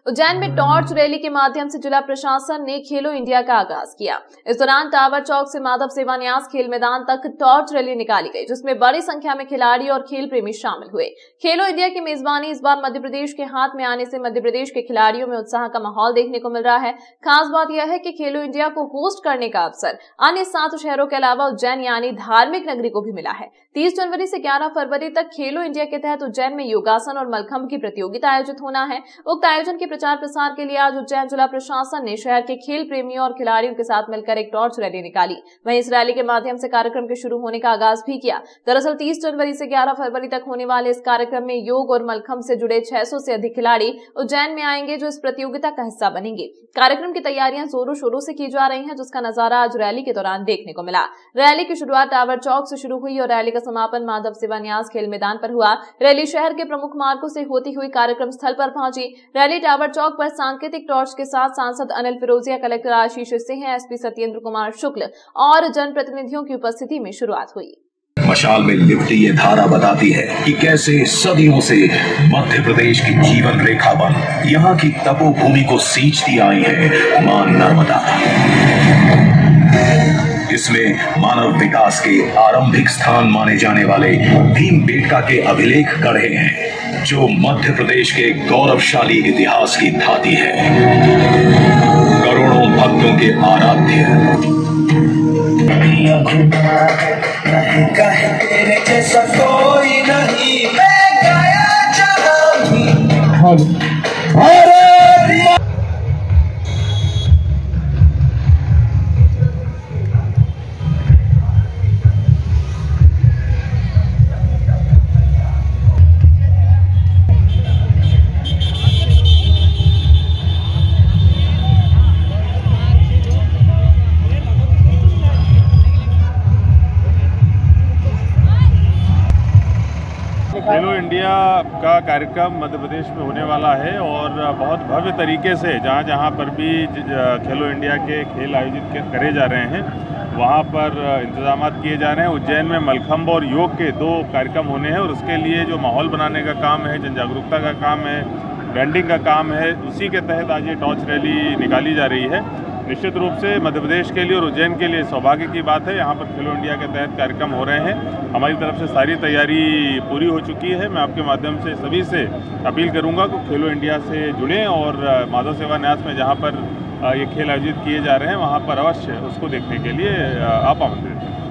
उज्जैन में torch rally के माध्यम से जिला प्रशासन ने खेलो इंडिया का आगाज किया। इस दौरान टावर चौक से माधव सेवा न्यास खेल मैदान तक टॉर्च रैली निकाली गई, जिसमें बड़ी संख्या में खिलाड़ी और खेल प्रेमी शामिल हुए। खेलो इंडिया की मेजबानी इस बार मध्य प्रदेश के हाथ में आने से मध्य प्रदेश के खिलाड़ियों में उत्साह का माहौल देखने को मिल रहा है। खास बात यह है कि खेलो इंडिया को होस्ट करने का अवसर अन्य 7 शहरों के अलावा उज्जैन यानी धार्मिक नगरी को भी मिला है। 30 जनवरी से 11 फरवरी तक खेलो इंडिया के तहत उज्जैन में योगासन और मलखंभ की प्रतियोगिता आयोजित होना है। उक्त आयोजन के प्रचार प्रसार के लिए आज उज्जैन जिला प्रशासन ने शहर के खेल प्रेमियों और खिलाड़ियों के साथ मिलकर एक टॉर्च रैली निकाली। वहीं इस रैली के माध्यम से कार्यक्रम के शुरू होने का आगाज भी किया। दरअसल 30 जनवरी से 11 फरवरी तक होने वाले इस कार्यक्रम में योग और मलखंभ से जुड़े 600 से अधिक खिलाड़ी उज्जैन में आएंगे, जो इस प्रतियोगिता का हिस्सा बनेंगे। कार्यक्रम की तैयारियां जोरों शोरों से की जा रही हैं, जिसका नजारा आज रैली के दौरान देखने को मिला। रैली की शुरुआत टावर चौक से शुरू हुई और रैली का समापन माधव सेवा न्यास खेल मैदान पर हुआ। रैली शहर के प्रमुख मार्गों से होती हुई कार्यक्रम स्थल पर पहुंची। रैली टावर चौक पर सांकेतिक टॉर्च के साथ सांसद अनिल फिरोजिया, कलेक्टर आशीष सिंह, एसपी सत्येंद्र कुमार शुक्ल और जनप्रतिनिधियों की उपस्थिति में शुरुआत हुई। मशाल में लिपटी ये धारा बताती है कि कैसे सदियों से मध्य प्रदेश की जीवन रेखा बन यहाँ की तपोभूमि को सींचती आई है मां नर्मदा। इसमें मानव विकास के आरंभिक स्थान माने जाने वाले भीमबेटका के अभिलेख गढ़े हैं, जो मध्य प्रदेश के गौरवशाली इतिहास की धाती है। करोड़ों भक्तों के आराध्य तेरे जैसा कोई नहीं, मैं गाया जहां भी खेलो इंडिया का कार्यक्रम मध्य प्रदेश में होने वाला है और बहुत भव्य तरीके से जहाँ जहाँ पर भी खेलो इंडिया के खेल आयोजित करे जा रहे हैं वहाँ पर इंतजाम किए जा रहे हैं। उज्जैन में मलखंभ और योग के 2 कार्यक्रम होने हैं और उसके लिए जो माहौल बनाने का काम है, जन जागरूकता का काम है, ब्रांडिंग का काम है, उसी के तहत आज ये टॉर्च रैली निकाली जा रही है। निश्चित रूप से मध्य प्रदेश के लिए और उज्जैन के लिए सौभाग्य की बात है, यहाँ पर खेलो इंडिया के तहत कार्यक्रम हो रहे हैं। हमारी तरफ से सारी तैयारी पूरी हो चुकी है। मैं आपके माध्यम से सभी से अपील करूँगा कि खेलो इंडिया से जुड़ें और माधव सेवा न्यास में जहाँ पर ये खेल आयोजित किए जा रहे हैं वहाँ पर अवश्य उसको देखने के लिए आप आमंत्रित हैं।